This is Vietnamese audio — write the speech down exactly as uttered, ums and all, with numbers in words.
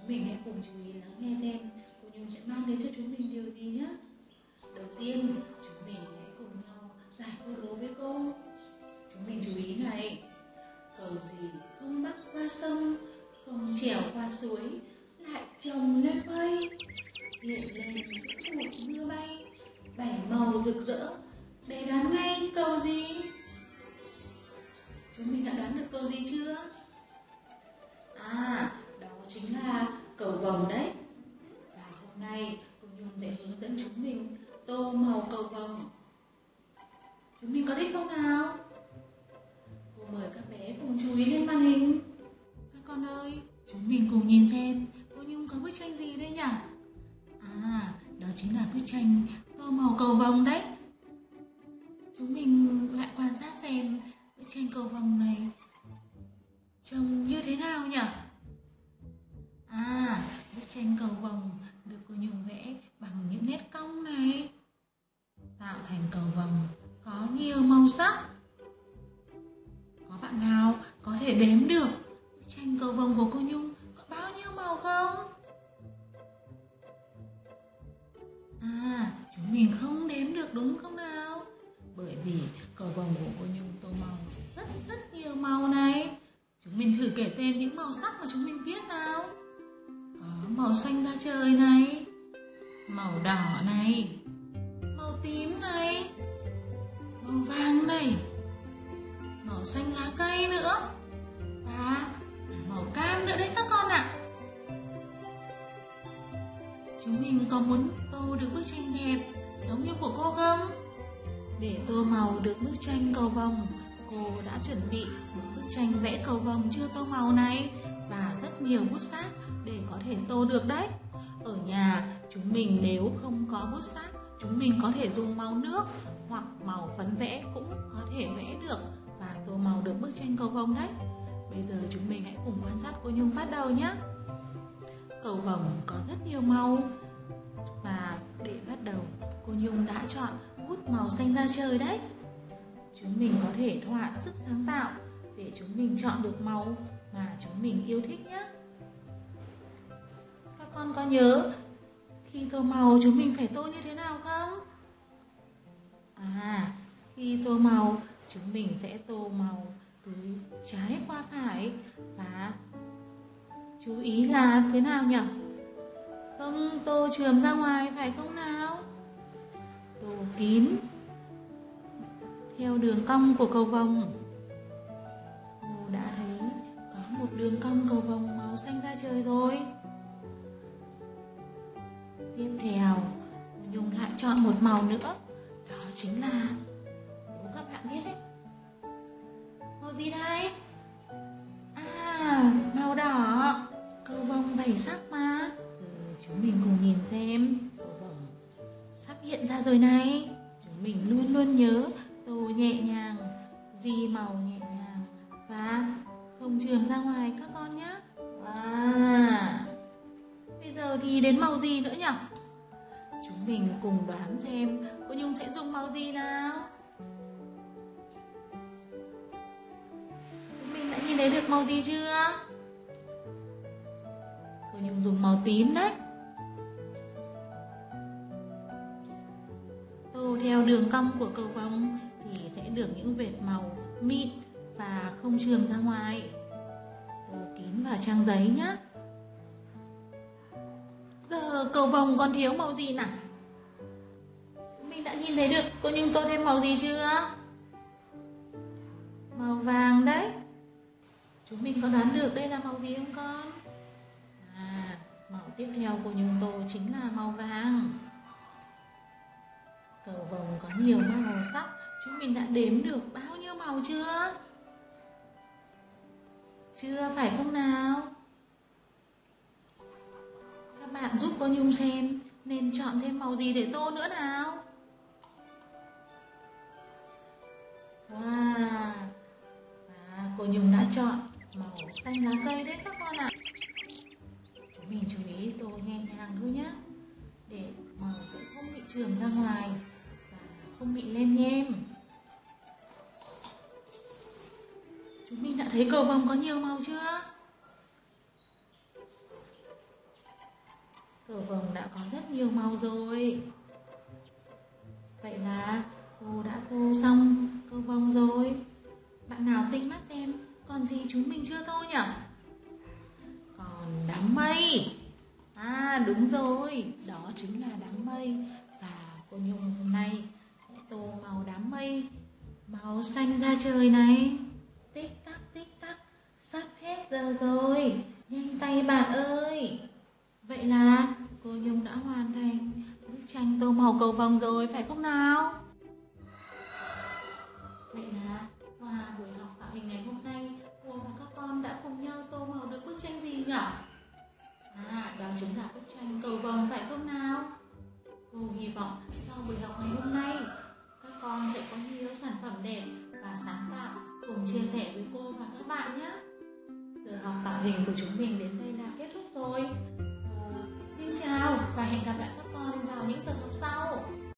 Chúng mình hãy cùng chú ý lắng nghe xem cô Nhung sẽ mang đến cho chúng mình điều gì nhé. Đầu tiên, chúng mình hãy cùng nhau giải câu đố với cô. Chúng mình chú ý này. Cầu gì không bắc qua sông, không trèo qua suối, lại trồng lên mây, hiện lên giữa bụi mưa bay, bảy màu rực rỡ. Bé đoán ngay cầu gì? Chúng mình đã đoán được cầu gì chưa? À, đó chính là cầu vồng đấy. Và hôm nay cô Nhung sẽ hướng dẫn chúng mình tô màu cầu vồng. Chúng mình có thích không nào? Cô mời các bé cùng chú ý lên màn hình. Các con ơi, chúng mình cùng nhìn xem cô Nhung có bức tranh gì đây nhỉ? À, đó chính là bức tranh tô màu cầu vồng đấy. Chúng mình lại quan sát xem bức tranh cầu vồng này trông như thế nào nhỉ? À, bức tranh cầu vồng được cô Nhung vẽ bằng những nét cong này, tạo thành cầu vồng có nhiều màu sắc. Có bạn nào có thể đếm được bức tranh cầu vồng của cô Nhung có bao nhiêu màu không? À, chúng mình không đếm được đúng không nào? Bởi vì cầu vồng của cô Nhung tô màu rất rất nhiều màu này. Chúng mình thử kể tên những màu sắc mà chúng mình biết nào. Có màu xanh da trời này, màu đỏ này, màu tím này, màu vàng này, màu xanh lá cây nữa, và màu cam nữa đấy các con ạ. Chúng mình có muốn tô được bức tranh đẹp giống như của cô không? Để tô màu được bức tranh cầu vồng, cô đã chuẩn bị một bức tranh vẽ cầu vồng chưa tô màu này và rất nhiều bút sáp để có thể tô được đấy. Ở nhà chúng mình nếu không có bút sáp, chúng mình có thể dùng màu nước hoặc màu phấn vẽ cũng có thể vẽ được và tô màu được bức tranh cầu vồng đấy. Bây giờ chúng mình hãy cùng quan sát cô Nhung bắt đầu nhé. Cầu vồng có rất nhiều màu và để bắt đầu cô Nhung đã chọn bút màu xanh da trời đấy. Chúng mình có thể thỏa sức sáng tạo để chúng mình chọn được màu mà chúng mình yêu thích nhé. Các con có nhớ khi tô màu chúng mình phải tô như thế nào không? À, khi tô màu chúng mình sẽ tô màu từ trái qua phải và chú ý là thế nào nhỉ? Không tô chườm ra ngoài phải không nào? Tô kín theo đường cong của cầu vồng. Cô đã thấy có một đường cong cầu vồng màu xanh da trời rồi. Tiếp theo, Nhung lại chọn một màu nữa. Đó chính là, nếu các bạn biết đấy, màu gì đây? À, màu đỏ. Cầu vồng bảy sắc mà. Giờ chúng mình cùng nhìn xem. Cầu vồng sắp hiện ra rồi này. Chúng mình luôn luôn nhớ tô nhẹ nhàng, di màu nhẹ nhàng và không chườm ra ngoài các con nhé. À, bây giờ thì đến màu gì nữa nhỉ? Chúng mình cùng đoán xem cô Nhung sẽ dùng màu gì nào. Chúng mình đã nhìn thấy được màu gì chưa? Cô Nhung dùng màu tím đấy. Tô theo đường cong của cầu vồng thì sẽ được những vệt màu mịn và không chườm ra ngoài. Tô kín vào trang giấy nhé. Giờ cầu vồng còn thiếu màu gì nào? Chúng mình đã nhìn thấy được cô Nhung tô thêm màu gì chưa? Màu vàng đấy. Chúng mình có đoán được đây là màu gì không con? À, màu tiếp theo cô Nhung tô chính là màu vàng. Cầu vồng có nhiều màu sắc, chúng mình đã đếm được bao nhiêu màu chưa? Chưa phải không nào? Các bạn giúp cô Nhung xem nên chọn thêm màu gì để tô nữa nào? Wow, và cô Nhung đã chọn màu xanh lá cây đấy các con ạ. Chúng mình chú ý tô nhẹ nhàng thôi nhé, để màu sẽ không bị chườm ra ngoài và không bị lem nhem. Chúng mình đã thấy cầu vồng có nhiều màu chưa? Cầu vồng đã có rất nhiều màu rồi. Vậy là cô đã tô xong cầu vồng rồi. Bạn nào tinh mắt xem, còn gì chúng mình chưa tô nhỉ? Còn đám mây. À đúng rồi, đó chính là đám mây. Và cô Nhung hôm nay sẽ tô màu đám mây, màu xanh da trời này. Tích tắc tích tắc, sắp hết giờ rồi, nhanh tay bạn ơi. Vậy là cô Nhung đã hoàn thành bức tranh tô màu cầu vồng rồi, phải không nào? Vậy là qua buổi học tạo hình ngày hôm nay, cô và các con đã cùng nhau tô màu được bức tranh gì nhỉ? À, đó chính là bức tranh cầu vồng, phải không nào? Cô hy vọng sau buổi học ngày hôm nay, các con sẽ có nhiều sản phẩm đẹp và sáng tạo cùng chia sẻ với cô và các bạn nhé. Giờ học tạo hình của chúng mình đến đây